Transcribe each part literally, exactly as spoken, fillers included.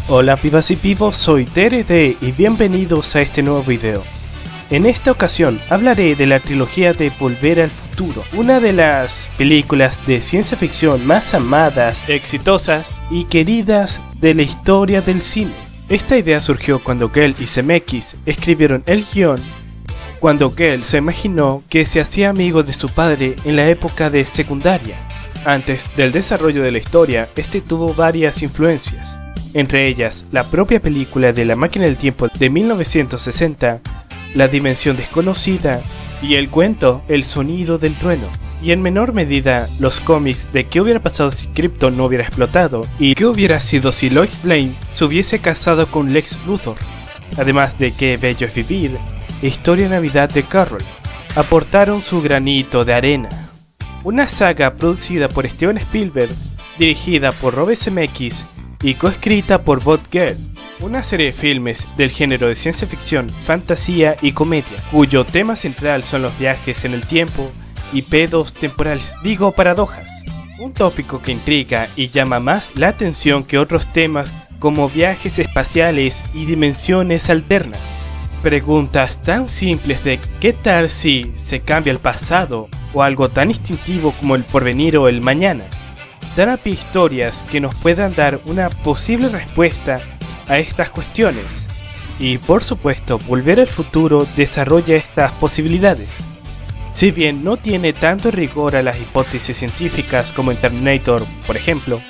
Hola pibas y pibos, soy D R D y bienvenidos a este nuevo video. En esta ocasión hablaré de la trilogía de Volver al Futuro, una de las películas de ciencia ficción más amadas, exitosas y queridas de la historia del cine. Esta idea surgió cuando Gale y Zemeckis escribieron el guión, cuando Gale se imaginó que se hacía amigo de su padre en la época de secundaria. Antes del desarrollo de la historia, este tuvo varias influencias, entre ellas la propia película de La Máquina del Tiempo de mil novecientos sesenta, La Dimensión Desconocida y el cuento El Sonido del Trueno, y en menor medida los cómics de qué hubiera pasado si Krypton no hubiera explotado y qué hubiera sido si Lois Lane se hubiese casado con Lex Luthor, además de Qué bello es vivir, Historia de Navidad de Carroll, aportaron su granito de arena. Una saga producida por Steven Spielberg, dirigida por Robert Zemeckis y coescrita por Bob Gale, una serie de filmes del género de ciencia ficción, fantasía y comedia, cuyo tema central son los viajes en el tiempo y pedos temporales, digo paradojas, un tópico que intriga y llama más la atención que otros temas como viajes espaciales y dimensiones alternas. Preguntas tan simples de ¿qué tal si se cambia el pasado? O algo tan instintivo como el porvenir o el mañana, dan a pie historias que nos puedan dar una posible respuesta a estas cuestiones, y por supuesto Volver al Futuro desarrolla estas posibilidades. Si bien no tiene tanto rigor a las hipótesis científicas como en Terminator, por ejemplo,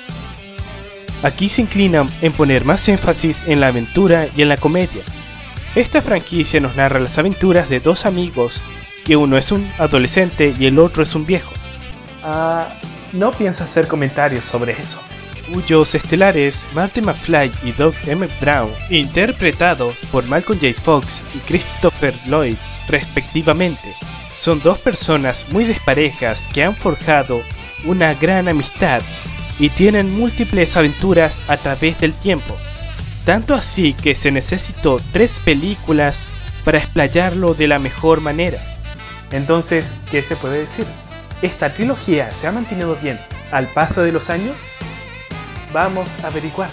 aquí se inclina en poner más énfasis en la aventura y en la comedia. Esta franquicia nos narra las aventuras de dos amigos, que uno es un adolescente y el otro es un viejo. Ah, no pienso hacer comentarios sobre eso. Cuyos estelares Marty McFly y Doug Emmett Brown, interpretados por Malcolm J. Fox y Christopher Lloyd respectivamente, son dos personas muy desparejas que han forjado una gran amistad y tienen múltiples aventuras a través del tiempo, tanto así que se necesitó tres películas para explayarlo de la mejor manera. Entonces, ¿qué se puede decir? ¿Esta trilogía se ha mantenido bien al paso de los años? Vamos a averiguarlo.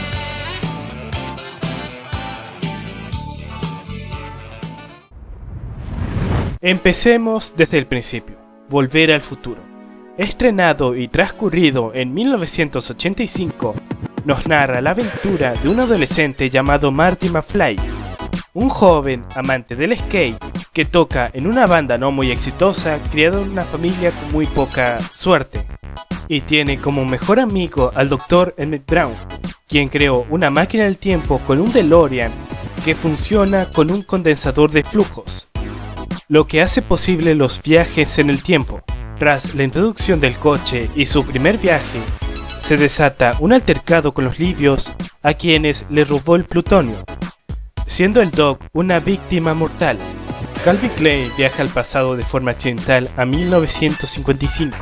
Empecemos desde el principio. Volver al Futuro, estrenado y transcurrido en mil novecientos ochenta y cinco, nos narra la aventura de un adolescente llamado Marty McFly, un joven amante del skate que toca en una banda no muy exitosa, criado en una familia con muy poca suerte, y tiene como mejor amigo al doctor Emmett Brown, quien creó una máquina del tiempo con un DeLorean que funciona con un condensador de flujos, lo que hace posible los viajes en el tiempo. Tras la introducción del coche y su primer viaje, se desata un altercado con los libios a quienes le robó el plutonio, siendo el Doc una víctima mortal. Calvin Klein viaja al pasado de forma accidental a mil novecientos cincuenta y cinco,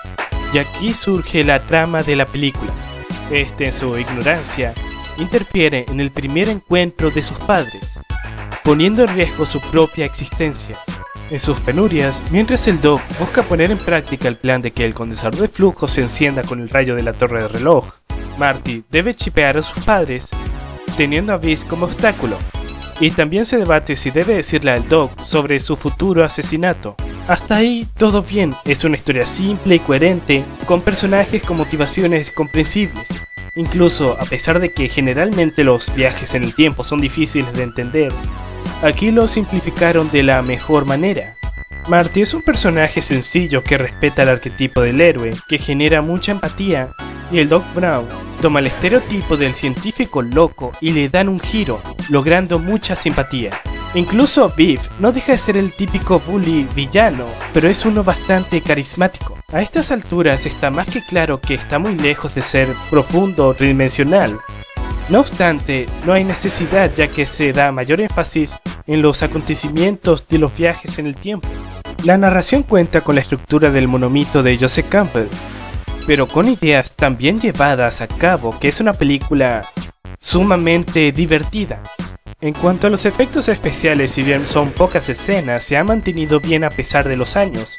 y aquí surge la trama de la película. Este, en su ignorancia, interfiere en el primer encuentro de sus padres, poniendo en riesgo su propia existencia. En sus penurias, mientras el Doc busca poner en práctica el plan de que el condensador de flujo se encienda con el rayo de la torre de reloj, Marty debe chipear a sus padres, teniendo a Viz como obstáculo. Y también se debate si debe decirle al Doc sobre su futuro asesinato. Hasta ahí todo bien, es una historia simple y coherente, con personajes con motivaciones comprensibles. Incluso a pesar de que generalmente los viajes en el tiempo son difíciles de entender, aquí lo simplificaron de la mejor manera. Marty es un personaje sencillo que respeta el arquetipo del héroe, que genera mucha empatía, y el Doc Brown toma el estereotipo del científico loco y le dan un giro, logrando mucha simpatía. Incluso Biff no deja de ser el típico bully villano, pero es uno bastante carismático. A estas alturas está más que claro que está muy lejos de ser profundo o tridimensional. No obstante, no hay necesidad, ya que se da mayor énfasis en los acontecimientos de los viajes en el tiempo. La narración cuenta con la estructura del monomito de Joseph Campbell, pero con ideas tan bien llevadas a cabo que es una película sumamente divertida. En cuanto a los efectos especiales, si bien son pocas escenas, se han mantenido bien a pesar de los años,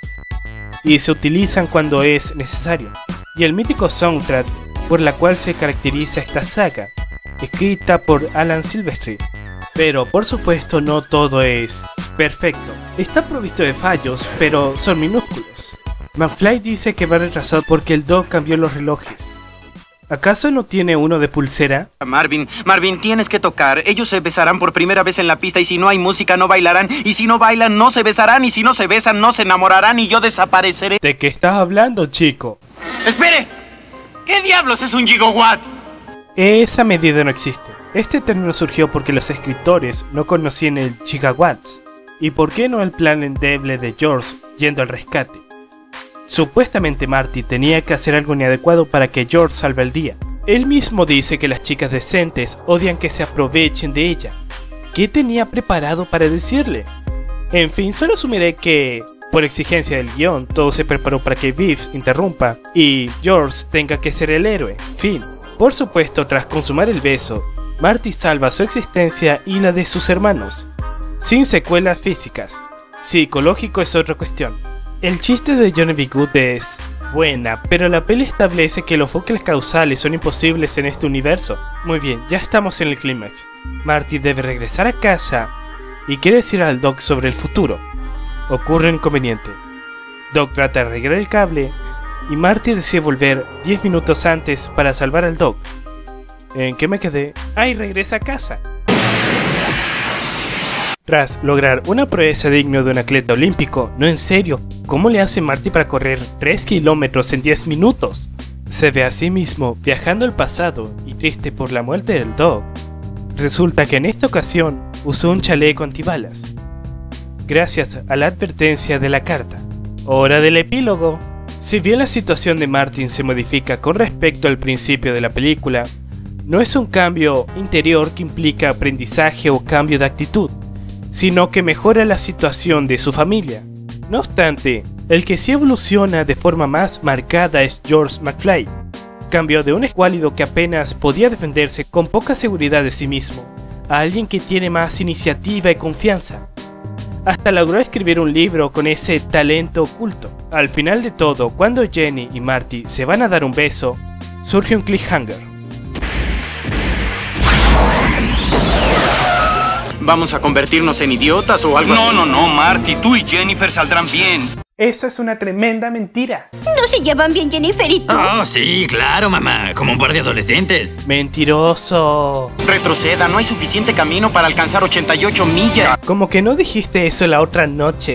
y se utilizan cuando es necesario. Y el mítico soundtrack por la cual se caracteriza esta saga, escrita por Alan Silvestri. Pero por supuesto no todo es perfecto. Está provisto de fallos, pero son minúsculos. McFly dice que va retrasado porque el Doc cambió los relojes. ¿Acaso no tiene uno de pulsera? Marvin, Marvin, tienes que tocar. Ellos se besarán por primera vez en la pista y si no hay música no bailarán. Y si no bailan no se besarán y si no se besan no se enamorarán y yo desapareceré. ¿De qué estás hablando, chico? ¡Espere! ¿Qué diablos es un gigawatt? Esa medida no existe. Este término surgió porque los escritores no conocían el gigawatts. ¿Y por qué no el plan endeble de George yendo al rescate? Supuestamente Marty tenía que hacer algo inadecuado para que George salve el día. Él mismo dice que las chicas decentes odian que se aprovechen de ella. ¿Qué tenía preparado para decirle? En fin, solo asumiré que, por exigencia del guión, todo se preparó para que Biff interrumpa y George tenga que ser el héroe. Fin. Por supuesto, tras consumar el beso, Marty salva su existencia y la de sus hermanos, sin secuelas físicas. Psicológico es otra cuestión. El chiste de Johnny B. Good es buena, pero la peli establece que los bucles causales son imposibles en este universo. Muy bien, ya estamos en el clímax. Marty debe regresar a casa y quiere decir al Doc sobre el futuro. Ocurre un inconveniente. Doc trata de arreglar el cable y Marty decide volver diez minutos antes para salvar al Doc. ¿En qué me quedé? ¡Ay, regresa a casa! Tras lograr una proeza digna de un atleta olímpico, no en serio, ¿cómo le hace Marty para correr tres kilómetros en diez minutos? Se ve a sí mismo viajando al pasado y triste por la muerte del Doc. Resulta que en esta ocasión usó un chaleco antibalas, gracias a la advertencia de la carta. Hora del epílogo. Si bien la situación de Martin se modifica con respecto al principio de la película, no es un cambio interior que implica aprendizaje o cambio de actitud, sino que mejora la situación de su familia. No obstante, el que sí evoluciona de forma más marcada es George McFly. Cambió de un escuálido que apenas podía defenderse con poca seguridad de sí mismo, a alguien que tiene más iniciativa y confianza. Hasta logró escribir un libro con ese talento oculto. Al final de todo, cuando Jenny y Marty se van a dar un beso, surge un cliffhanger. ¿Vamos a convertirnos en idiotas o algo así? No, no, no, Marty, tú y Jennifer saldrán bien. Eso es una tremenda mentira. ¿No se llevan bien Jennifer y tú? Oh, sí, claro, mamá, como un par de adolescentes. Mentiroso. Retroceda, no hay suficiente camino para alcanzar ochenta y ocho millas. Como que no dijiste eso la otra noche.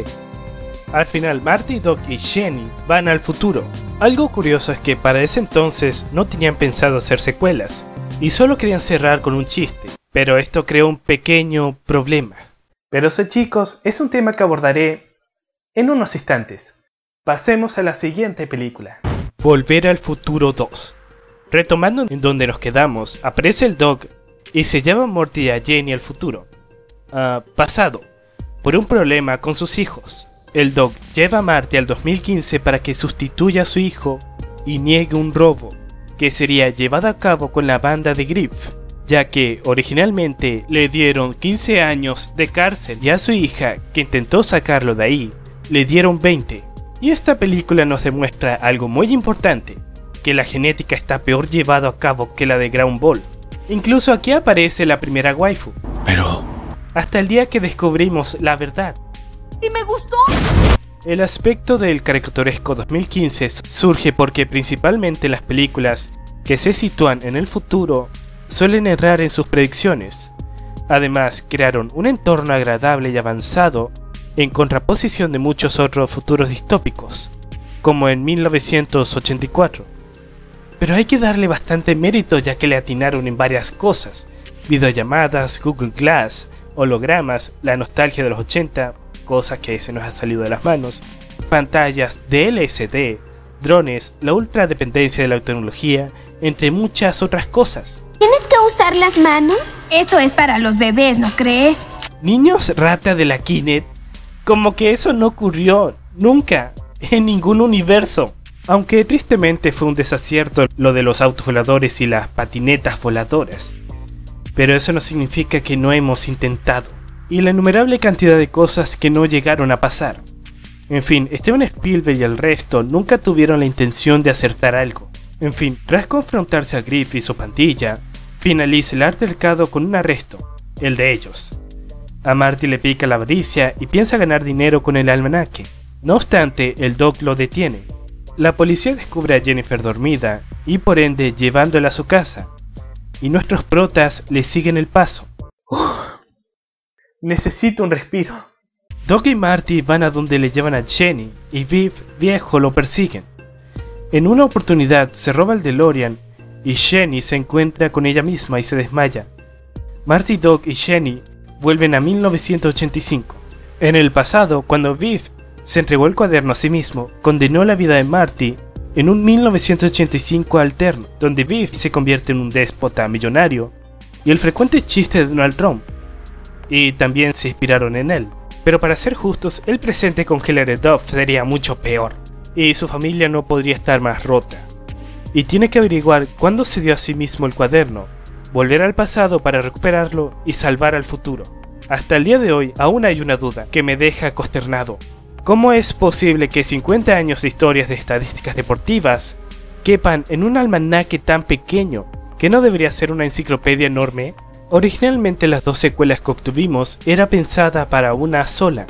Al final, Marty, Doc y Jenny van al futuro. Algo curioso es que para ese entonces no tenían pensado hacer secuelas, y solo querían cerrar con un chiste. Pero esto creó un pequeño problema. Pero eso, chicos, es un tema que abordaré en unos instantes. Pasemos a la siguiente película. Volver al futuro dos. Retomando en donde nos quedamos, aparece el Doc y se lleva a Morty y a Jenny al futuro. Uh, pasado, por un problema con sus hijos. El Doc lleva a Marty al dos mil quince para que sustituya a su hijo y niegue un robo, que sería llevado a cabo con la banda de Griff, ya que originalmente le dieron quince años de cárcel y a su hija, que intentó sacarlo de ahí, le dieron veinte. Y esta película nos demuestra algo muy importante, que la genética está peor llevada a cabo que la de Dragon Ball. Incluso aquí aparece la primera waifu. Pero... hasta el día que descubrimos la verdad. ¿Y me gustó? El aspecto del caricaturesco dos mil quince surge porque principalmente las películas que se sitúan en el futuro suelen errar en sus predicciones. Además, crearon un entorno agradable y avanzado en contraposición de muchos otros futuros distópicos, como en mil novecientos ochenta y cuatro. Pero hay que darle bastante mérito ya que le atinaron en varias cosas: videollamadas, Google Glass, hologramas, la nostalgia de los ochenta, cosa que se nos ha salido de las manos, pantallas de L C D, drones, la ultra dependencia de la tecnología, entre muchas otras cosas. ¿Tienes que usar las manos? Eso es para los bebés, ¿no crees? Niños rata de la Kinect, como que eso no ocurrió nunca en ningún universo. Aunque tristemente fue un desacierto lo de los autos voladores y las patinetas voladoras. Pero eso no significa que no hemos intentado, y la innumerable cantidad de cosas que no llegaron a pasar. En fin, Steven Spielberg y el resto nunca tuvieron la intención de acertar algo. En fin, tras confrontarse a Griff y su pandilla, finaliza el altercado con un arresto, el de ellos. A Marty le pica la avaricia y piensa ganar dinero con el almanaque. No obstante, el Doc lo detiene. La policía descubre a Jennifer dormida y por ende llevándola a su casa, y nuestros protas le siguen el paso. Uf, necesito un respiro. Doc y Marty van a donde le llevan a Jenny y Viv, viejo, lo persiguen. En una oportunidad se roba el DeLorean y Jenny se encuentra con ella misma y se desmaya. Marty, Doc y Jenny vuelven a mil novecientos ochenta y cinco. En el pasado, cuando Viv se entregó el cuaderno a sí mismo, condenó la vida de Marty en un mil novecientos ochenta y cinco alterno, donde Viv se convierte en un déspota millonario y el frecuente chiste de Donald Trump, y también se inspiraron en él. Pero para ser justos, el presente con Hilary Duff sería mucho peor, y su familia no podría estar más rota. Y tiene que averiguar cuándo se dio a sí mismo el cuaderno, volver al pasado para recuperarlo y salvar al futuro. Hasta el día de hoy aún hay una duda que me deja consternado. ¿Cómo es posible que cincuenta años de historias de estadísticas deportivas quepan en un almanaque tan pequeño que no debería ser una enciclopedia enorme? Originalmente las dos secuelas que obtuvimos era pensada para una sola,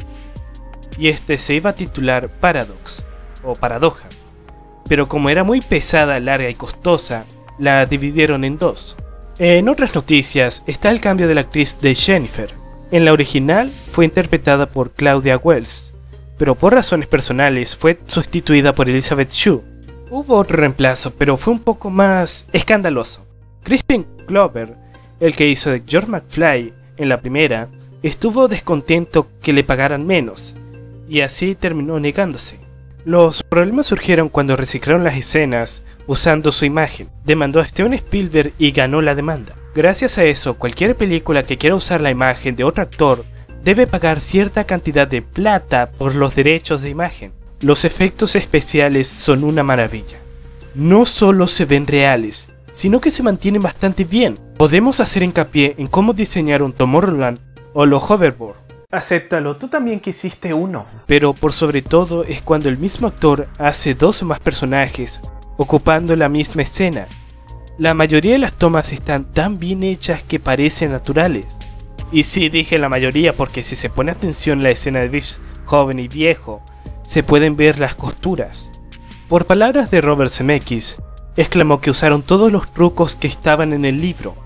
y este se iba a titular Paradox, o Paradoja, pero como era muy pesada, larga y costosa, la dividieron en dos. En otras noticias está el cambio de la actriz de Jennifer. En la original fue interpretada por Claudia Wells, pero por razones personales fue sustituida por Elizabeth Shue. Hubo otro reemplazo, pero fue un poco más escandaloso. Crispin Glover, el que hizo de George McFly en la primera, estuvo descontento que le pagaran menos, y así terminó negándose. Los problemas surgieron cuando reciclaron las escenas usando su imagen. Demandó a Steven Spielberg y ganó la demanda. Gracias a eso, cualquier película que quiera usar la imagen de otro actor debe pagar cierta cantidad de plata por los derechos de imagen. Los efectos especiales son una maravilla. No solo se ven reales, sino que se mantienen bastante bien. Podemos hacer hincapié en cómo diseñar un Tomorrowland o los hoverboard. Acéptalo, tú también quisiste uno. Pero por sobre todo es cuando el mismo actor hace dos o más personajes ocupando la misma escena. La mayoría de las tomas están tan bien hechas que parecen naturales. Y sí, dije la mayoría porque si se pone atención a la escena de Viv joven y viejo, se pueden ver las costuras. Por palabras de Robert Zemeckis, exclamó que usaron todos los trucos que estaban en el libro.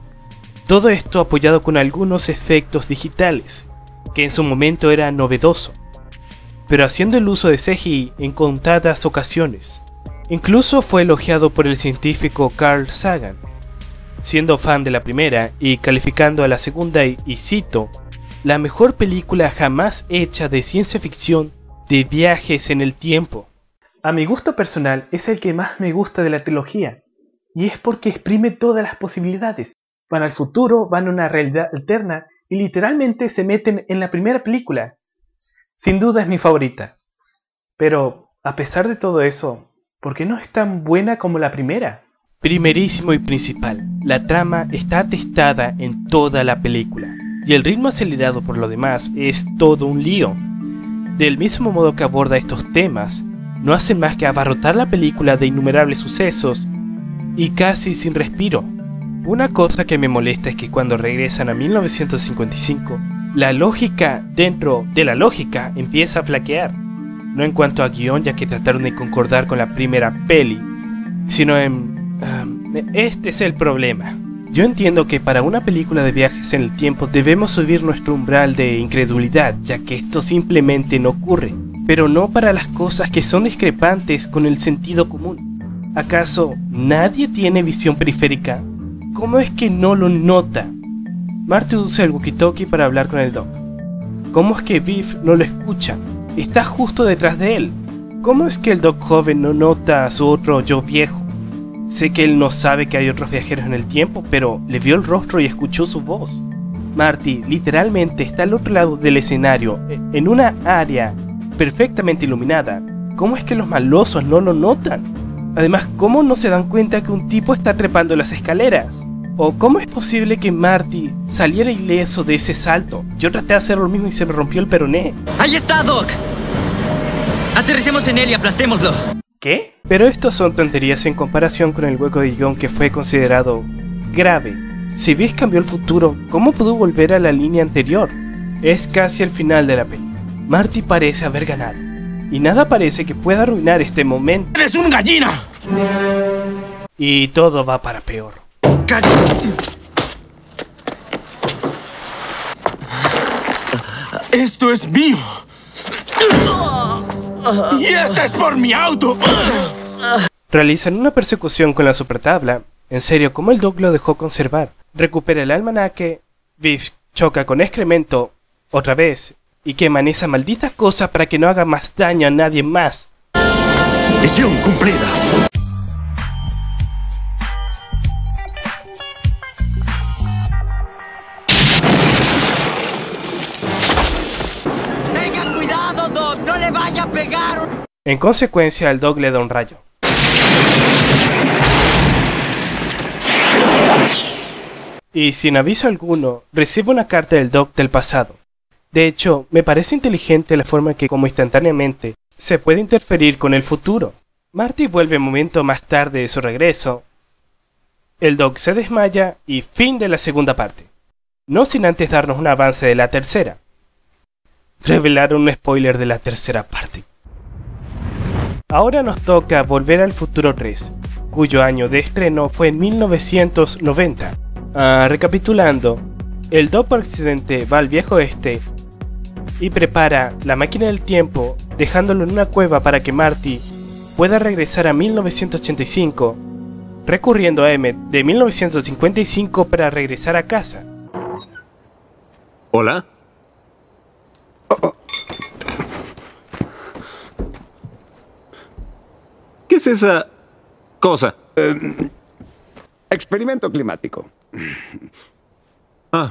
Todo esto apoyado con algunos efectos digitales, que en su momento era novedoso, pero haciendo el uso de C G I en contadas ocasiones. Incluso fue elogiado por el científico Carl Sagan, siendo fan de la primera y calificando a la segunda y, y cito, la mejor película jamás hecha de ciencia ficción de viajes en el tiempo. A mi gusto personal es el que más me gusta de la trilogía, y es porque exprime todas las posibilidades. Van al futuro, van a una realidad alterna y literalmente se meten en la primera película. Sin duda es mi favorita. Pero, a pesar de todo eso, ¿por qué no es tan buena como la primera? Primerísimo y principal, la trama está atestada en toda la película, y el ritmo acelerado por lo demás es todo un lío. Del mismo modo que aborda estos temas, no hacen más que abarrotar la película de innumerables sucesos y casi sin respiro. Una cosa que me molesta es que cuando regresan a mil novecientos cincuenta y cinco, la lógica dentro de la lógica empieza a flaquear. No en cuanto a guión, ya que trataron de concordar con la primera peli, sino en... Um, este es el problema. Yo entiendo que para una película de viajes en el tiempo debemos subir nuestro umbral de incredulidad, ya que esto simplemente no ocurre, pero no para las cosas que son discrepantes con el sentido común. ¿Acaso nadie tiene visión periférica? ¿Cómo es que no lo nota? Marty usa el walkie-talkie para hablar con el Doc. ¿Cómo es que Viv no lo escucha? Está justo detrás de él. ¿Cómo es que el Doc joven no nota a su otro yo viejo? Sé que él no sabe que hay otros viajeros en el tiempo, pero le vio el rostro y escuchó su voz. Marty literalmente está al otro lado del escenario, en una área perfectamente iluminada. ¿Cómo es que los malosos no lo notan? Además, ¿cómo no se dan cuenta que un tipo está trepando las escaleras? ¿O cómo es posible que Marty saliera ileso de ese salto? Yo traté de hacer lo mismo y se me rompió el peroné. ¡Ahí está, Doc! Aterricemos en él y aplastémoslo. ¿Qué? Pero estos son tonterías en comparación con el hueco de guión que fue considerado grave. Si Biff cambió el futuro, ¿cómo pudo volver a la línea anterior? Es casi el final de la peli. Marty parece haber ganado, y nada parece que pueda arruinar este momento. ¡Eres un gallina! Y todo va para peor. ¡Esto es mío! ¡Y este es por mi auto! Realizan una persecución con la supertabla. En serio, ¿cómo el Doc lo dejó conservar? Recupera el almanaque. Biff choca con excremento otra vez y queman esa maldita cosa para que no haga más daño a nadie más. Misión cumplida. ¡Tenga cuidado, Doc! ¡No le vaya a pegar! En consecuencia, el Doc le da un rayo. Y sin aviso alguno, recibe una carta del Doc del pasado. De hecho, me parece inteligente la forma que, como instantáneamente, se puede interferir con el futuro. Marty vuelve un momento más tarde de su regreso. El Doc se desmaya y fin de la segunda parte. No sin antes darnos un avance de la tercera. Revelaron un spoiler de la tercera parte. Ahora nos toca Volver al Futuro tres, cuyo año de estreno fue en mil novecientos noventa. Ah, recapitulando, el Doc por accidente va al viejo oeste y prepara la máquina del tiempo, dejándolo en una cueva para que Marty pueda regresar a mil novecientos ochenta y cinco, recurriendo a Emmett de mil novecientos cincuenta y cinco para regresar a casa. ¿Hola? Oh, oh. ¿Qué es esa cosa? Eh, experimento climático. Ah.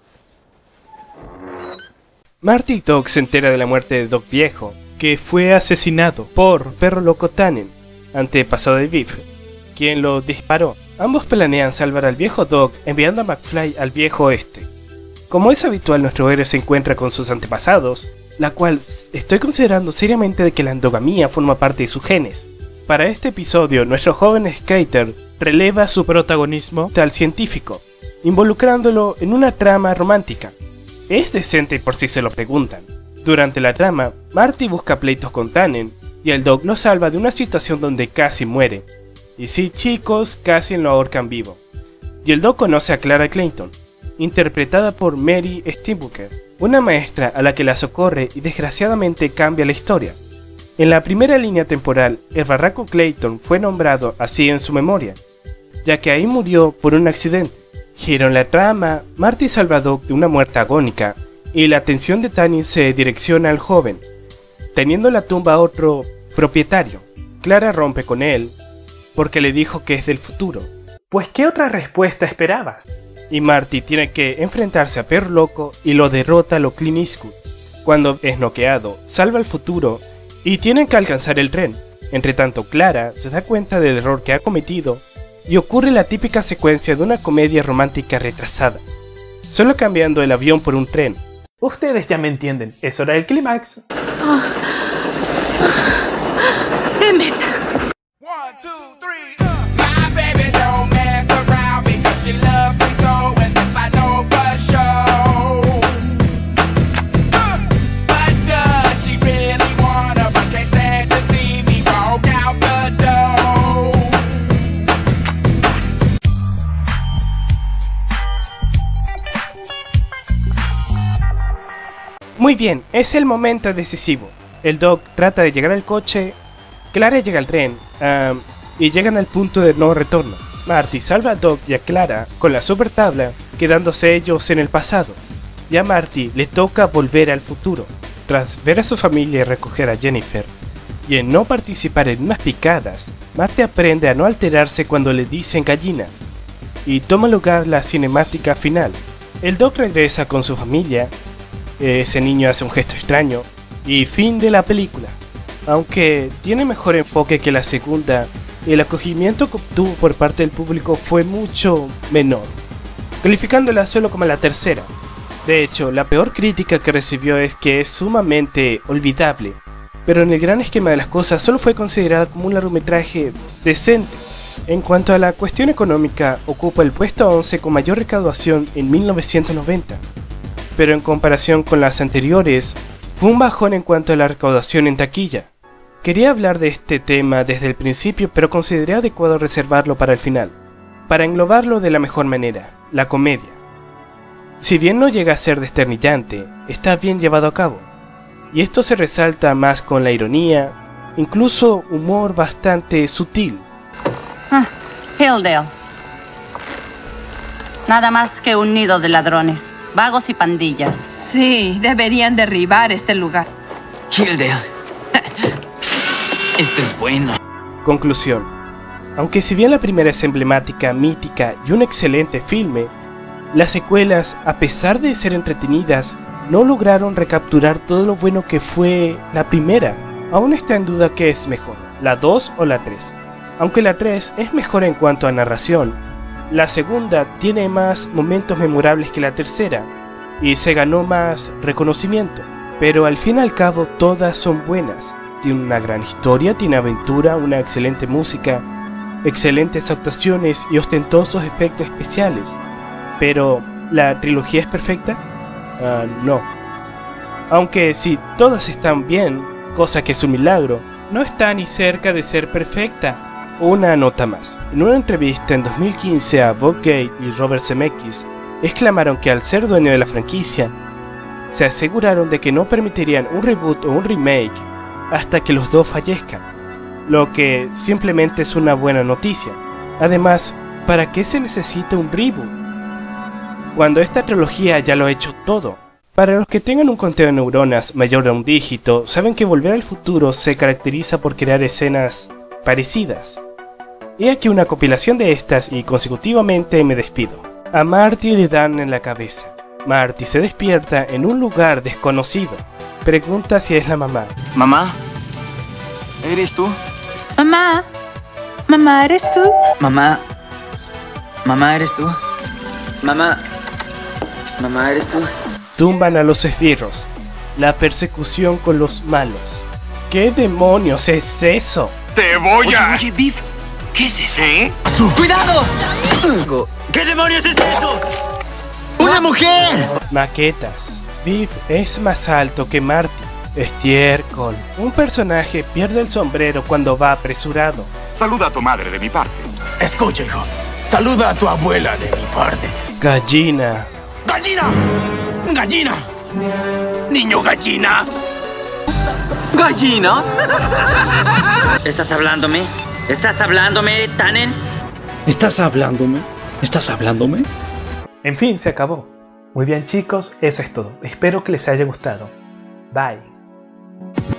Marty y Doc se entera de la muerte de Doc Viejo, que fue asesinado por Perro Loco Tannen, antepasado de Biff, quien lo disparó. Ambos planean salvar al viejo Doc enviando a McFly al viejo oeste. Como es habitual, nuestro héroe se encuentra con sus antepasados, la cual estoy considerando seriamente de que la endogamia forma parte de sus genes. Para este episodio, nuestro joven skater releva su protagonismo al científico, involucrándolo en una trama romántica. Es decente por si se lo preguntan. Durante la trama, Marty busca pleitos con Tannen y el Doc lo salva de una situación donde casi muere. Y sí, chicos, casi lo ahorcan vivo. Y el Doc conoce a Clara Clayton, interpretada por Mary Steenburgen, una maestra a la que la socorre y desgraciadamente cambia la historia. En la primera línea temporal, el barraco Clayton fue nombrado así en su memoria, ya que ahí murió por un accidente. Giro en la trama, Marty salva a Doc de una muerte agónica, y la atención de Tannen se direcciona al joven, teniendo la tumba a otro propietario. Clara rompe con él, porque le dijo que es del futuro. Pues ¿qué otra respuesta esperabas? Y Marty tiene que enfrentarse a Perro Loco y lo derrota a lo Clint Eastwood. Cuando es noqueado, salva el futuro y tienen que alcanzar el tren. Entre tanto, Clara se da cuenta del error que ha cometido y ocurre la típica secuencia de una comedia romántica retrasada, solo cambiando el avión por un tren. Ustedes ya me entienden, es hora del clímax. Oh. Emmett. One, two, three, uh. My baby don't mess around because she loves me so, and this I know for sure. Uh. But does she really wanna, but can't stand to see me walk out the door? Muy bien, es el momento decisivo. El Doc trata de llegar al coche, Clara llega al tren, um, y llegan al punto de no retorno. Marty salva a Doc y a Clara con la super tabla, quedándose ellos en el pasado. Y a Marty le toca volver al futuro, tras ver a su familia y recoger a Jennifer. Y en no participar en unas picadas, Marty aprende a no alterarse cuando le dicen gallina. Y toma lugar la cinemática final. El Doc regresa con su familia, ese niño hace un gesto extraño, y fin de la película. Aunque tiene mejor enfoque que la segunda, el acogimiento que obtuvo por parte del público fue mucho menor, calificándola solo como la tercera. De hecho, la peor crítica que recibió es que es sumamente olvidable, pero en el gran esquema de las cosas solo fue considerada como un largometraje decente. En cuanto a la cuestión económica, ocupa el puesto once con mayor recaudación en mil novecientos noventa, pero en comparación con las anteriores, fue un bajón en cuanto a la recaudación en taquilla. Quería hablar de este tema desde el principio, pero consideré adecuado reservarlo para el final, para englobarlo de la mejor manera, la comedia. Si bien no llega a ser desternillante, está bien llevado a cabo, y esto se resalta más con la ironía, incluso humor bastante sutil. Ah, Hilldale. Nada más que un nido de ladrones, vagos y pandillas. Sí, deberían derribar este lugar. Hilldale. Esto es bueno. Conclusión. Aunque si bien la primera es emblemática, mítica y un excelente filme, las secuelas, a pesar de ser entretenidas, no lograron recapturar todo lo bueno que fue la primera. Aún está en duda qué es mejor, la dos o la tres. Aunque la tres es mejor en cuanto a narración, la segunda tiene más momentos memorables que la tercera y se ganó más reconocimiento. Pero al fin y al cabo todas son buenas. Tiene una gran historia, tiene aventura, una excelente música, excelentes actuaciones y ostentosos efectos especiales. Pero, ¿la trilogía es perfecta? Uh, no. Aunque si todas están bien, cosa que es un milagro, no está ni cerca de ser perfecta. Una nota más. En una entrevista en dos mil quince a Bob Gale y Robert Zemeckis, exclamaron que al ser dueño de la franquicia, se aseguraron de que no permitirían un reboot o un remake hasta que los dos fallezcan, lo que simplemente es una buena noticia. Además, ¿para qué se necesita un reboot cuando esta trilogía ya lo ha hecho todo? Para los que tengan un conteo de neuronas mayor a un dígito, saben que Volver al Futuro se caracteriza por crear escenas parecidas. He aquí una compilación de estas y consecutivamente me despido. A Marty le dan en la cabeza. Marty se despierta en un lugar desconocido. Pregunta si es la mamá. Mamá, ¿eres tú? Mamá, mamá, ¿eres tú? Mamá, mamá, ¿eres tú? Mamá, mamá, ¿eres tú? Tumban a los esbirros. La persecución con los malos. ¿Qué demonios es eso? ¡Te voy a...! Oye, oye, Biff, ¿qué es eso? ¿Eh? ¡Cuidado! ¿Qué demonios es eso? ¡Una mujer! Maquetas. Biff es más alto que Marty. Estiércol. Un personaje pierde el sombrero cuando va apresurado. Saluda a tu madre de mi parte. Escucha, hijo. Saluda a tu abuela de mi parte. Gallina. ¡Gallina! ¡Gallina! ¡Niño gallina! ¿Gallina? ¿Estás hablándome? ¿Estás hablándome, Tannen? ¿Estás hablándome? ¿Estás hablándome? En fin, se acabó. Muy bien chicos, eso es todo. Espero que les haya gustado. Bye.